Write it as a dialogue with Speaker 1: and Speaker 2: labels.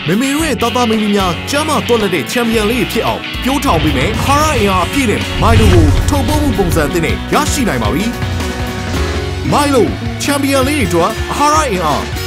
Speaker 1: မေမေတို့ရဲ့တာတာမီမီများကျမ်းမာတော်လက်တဲ့ချန်ပီယံလေးဖြစ်အောင်ပြိုးထောင်ပေးမယ်။ဟာရအင်အားအပြည့်နဲ့ MILO ကိုထုတ်ပိုးမှုပုံစံသစ်နဲ့ရရှိနိုင်ပါပြီ။ MILO ချန်ပီယံလေးတွေအတွက်ဟာရအင်အား